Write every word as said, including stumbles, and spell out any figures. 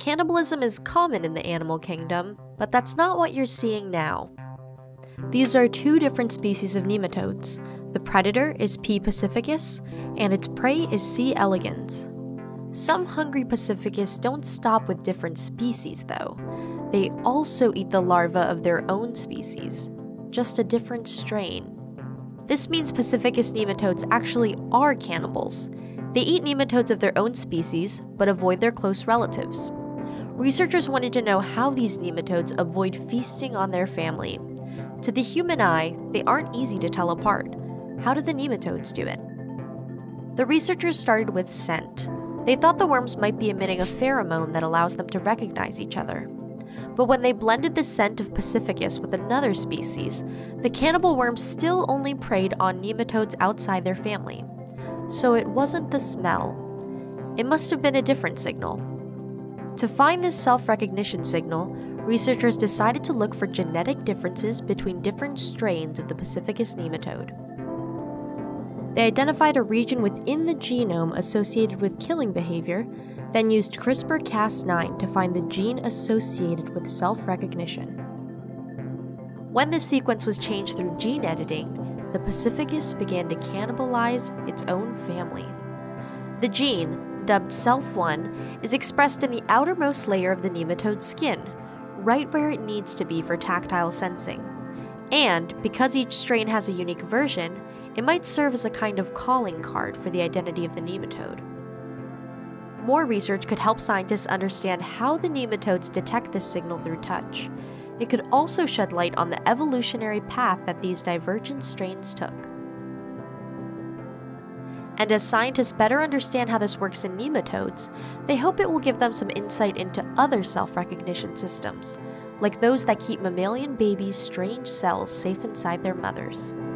Cannibalism is common in the animal kingdom, but that's not what you're seeing now. These are two different species of nematodes. The predator is P. pacificus, and its prey is C. elegans. Some hungry pacificus don't stop with different species, though. They also eat the larvae of their own species, just a different strain. This means pacificus nematodes actually are cannibals. They eat nematodes of their own species, but avoid their close relatives. Researchers wanted to know how these nematodes avoid feasting on their family. To the human eye, they aren't easy to tell apart. How do the nematodes do it? The researchers started with scent. They thought the worms might be emitting a pheromone that allows them to recognize each other. But when they blended the scent of pacificus with another species, the cannibal worms still only preyed on nematodes outside their family. So it wasn't the smell. It must have been a different signal. To find this self-recognition signal, researchers decided to look for genetic differences between different strains of the pacificus nematode. They identified a region within the genome associated with killing behavior, then used CRISPR Cas nine to find the gene associated with self-recognition. When the sequence was changed through gene editing, the pacificus began to cannibalize its own family. The gene, dubbed self one, is expressed in the outermost layer of the nematode's skin, right where it needs to be for tactile sensing. And, because each strain has a unique version, it might serve as a kind of calling card for the identity of the nematode. More research could help scientists understand how the nematodes detect this signal through touch. It could also shed light on the evolutionary path that these divergent strains took. And as scientists better understand how this works in nematodes, they hope it will give them some insight into other self-recognition systems, like those that keep mammalian babies' strange cells safe inside their mothers.